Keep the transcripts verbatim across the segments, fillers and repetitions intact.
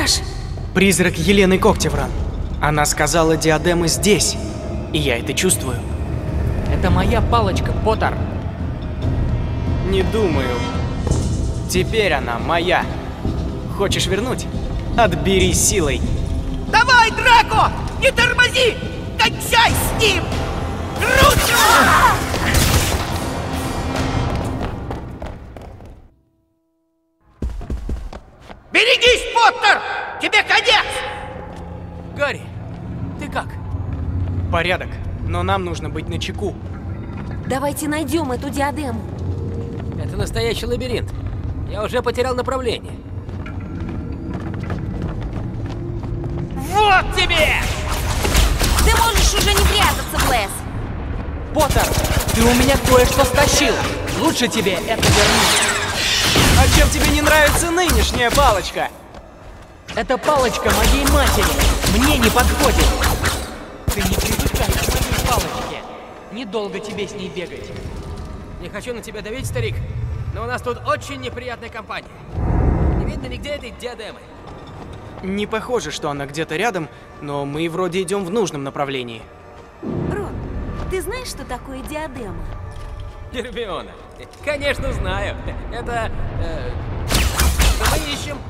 Страж! Призрак Елены Когтевран. Она сказала, диадема здесь. И я это чувствую. Это моя палочка, Поттер. Не думаю. Теперь она моя. Хочешь вернуть? Отбери силой. Давай, Драко! Не тормози! Кончай с ним! Круть его! Берегись, Поттер! Тебе конец! Гарри, ты как? Порядок, но нам нужно быть начеку. Давайте найдем эту диадему. Это настоящий лабиринт. Я уже потерял направление. Вот тебе! Ты можешь уже не прятаться, Блэс. Поттер, ты у меня кое-что стащил. Лучше тебе это вернуть. А чем тебе не нравится нынешняя палочка? Это палочка моей матери. Мне не подходит. Ты не привыкай к моей палочке. Недолго тебе с ней бегать. Не хочу на тебя давить, старик, но у нас тут очень неприятная компания. Не видно нигде этой диадемы. Не похоже, что она где-то рядом, но мы вроде идем в нужном направлении. Рон, ты знаешь, что такое диадема? Гермиона, конечно знаю. Это... Э, что мы ищем?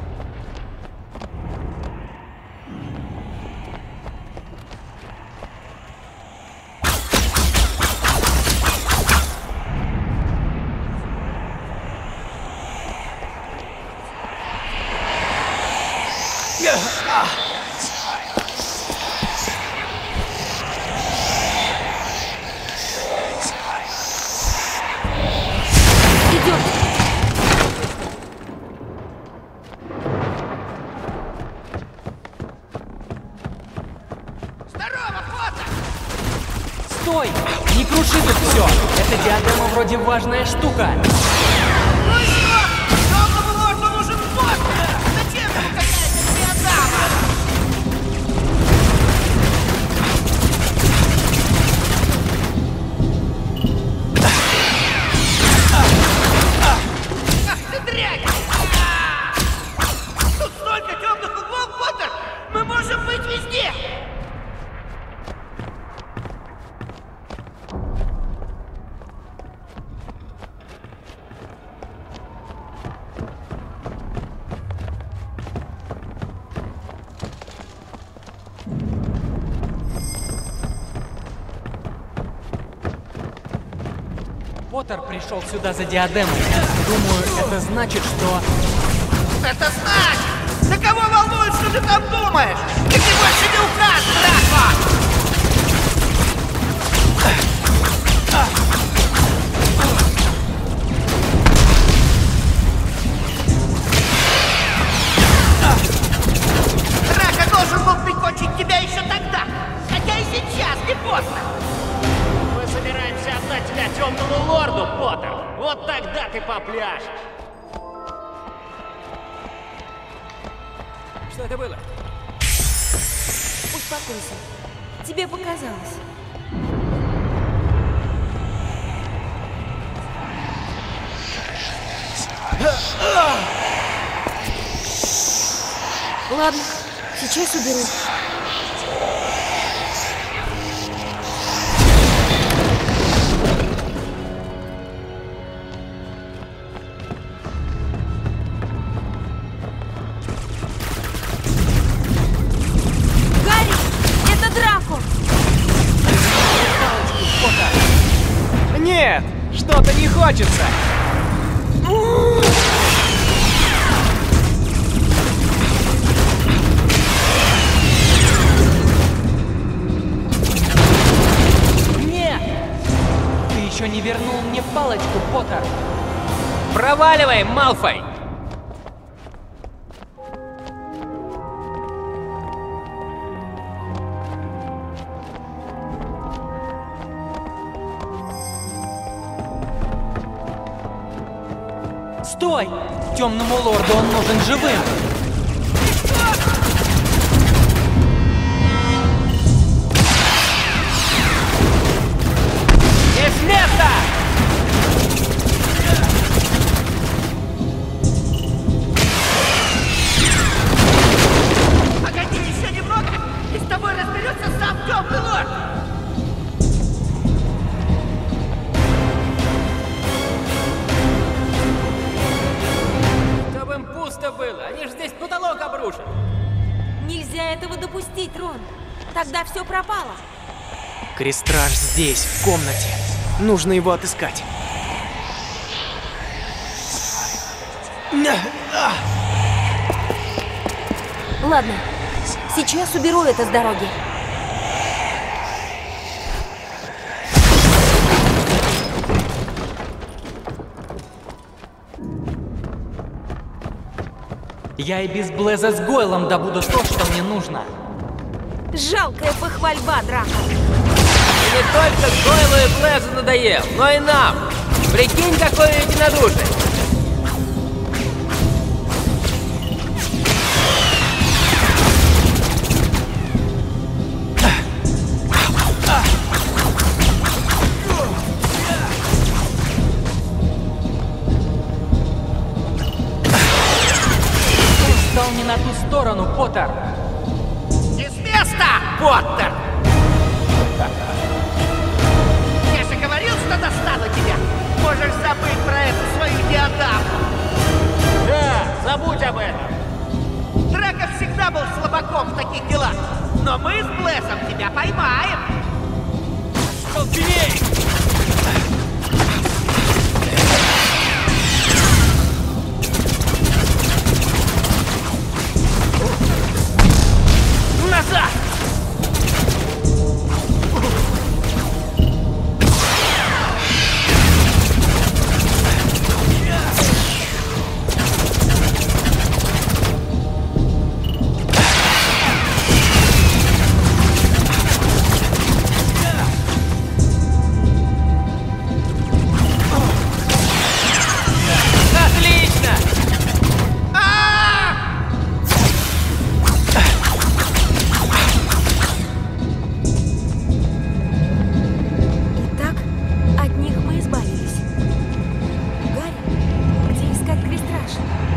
Идем. Здорово, Поттер! Стой! Не круши тут все! Эта диадема вроде важная штука. Ну и что? Темному лорду нужен Поттер! Зачем ему какая-то диадема? Ах ты дрянь! Тут столько темных углов, Поттер! Мы можем быть везде! Поттер пришел сюда за диадемой. Думаю, это значит, что... Это значит! Да кого волнует, что ты там думаешь? Ты не больше не указ, Драко! Драко должен был прикончить тебя еще тогда, хотя и сейчас не поздно. Мы собираемся отдать тебя темному лорду, Поттер. Вот тогда ты попляшешь. Что это было? Успокойся. Тебе показалось. Ладно, сейчас уберу. Гарри, это Драко! Нет, что-то не хочется. Нет! Ты еще не вернул мне палочку, Поттер. Проваливай, Малфой! Стой! Темному лорду он нужен живым! Не с места! тогда все пропало. Крестраж здесь, в комнате. Нужно его отыскать. Ладно, сейчас уберу это с дороги. Я и без Блеза с Гойлом добуду то, что мне нужно. Жалкая похвальба, Драко. И не только Гойлу и Блезу надоел, но и нам. Прикинь, какое единодушие. Стал не на ту сторону, Поттер. Не с места, Поттер! Я же говорил, что достану тебя. Можешь забыть про эту свою диадему. Да, забудь об этом. Драко всегда был слабаком в таких делах. Но мы с Блэсом тебя поймаем. Столбеней! Назад! Отлично! Итак, от них мы избавились. Гарри, где искать Крестраж?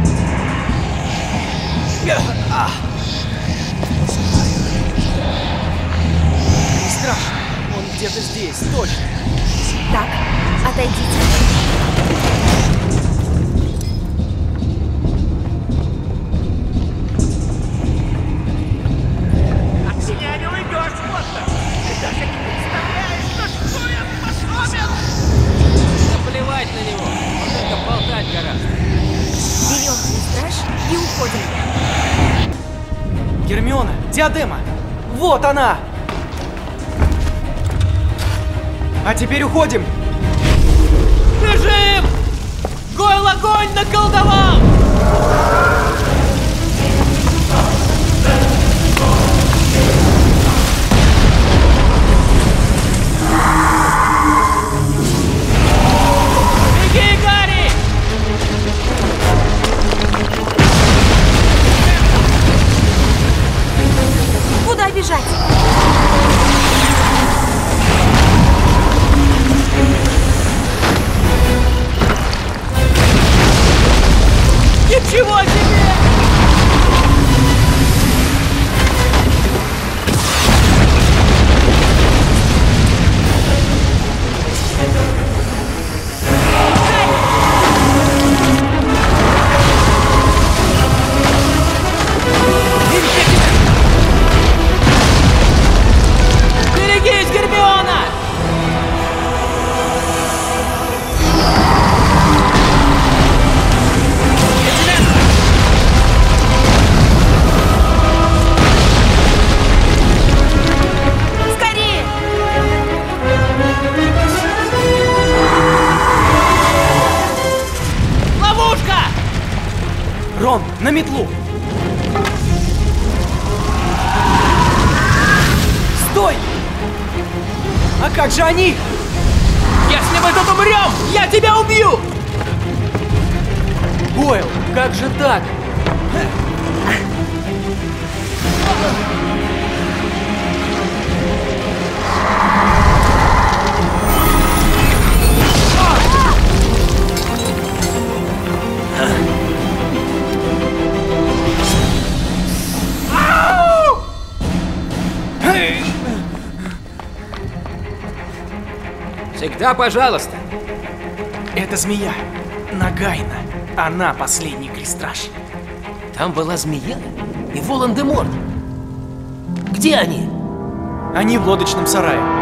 Крестраж, он где-то здесь, точно. Так, отойдите. От меня не уйдешь, Поттер. Ты даже не представляешь, на что я способен. Наплевать на него, он только болтать гораздо. Берем Крестраж и уходим. Гермиона, диадема! Вот она! А теперь уходим! Бежим! Гойл огонь наколдовал! Беги, Гарри! Куда бежать? Ничего себе! Берегись, Гермиона! Скорее! Ловушка! Рон, на метлу! Стой! А как же они? Если мы тут умрем, я тебя убью! Гойл, как же так? Всегда пожалуйста. Это змея. Нагайна. Она последний Крестраж. Там была змея и Волан-де-Морт. Где они? Они в лодочном сарае.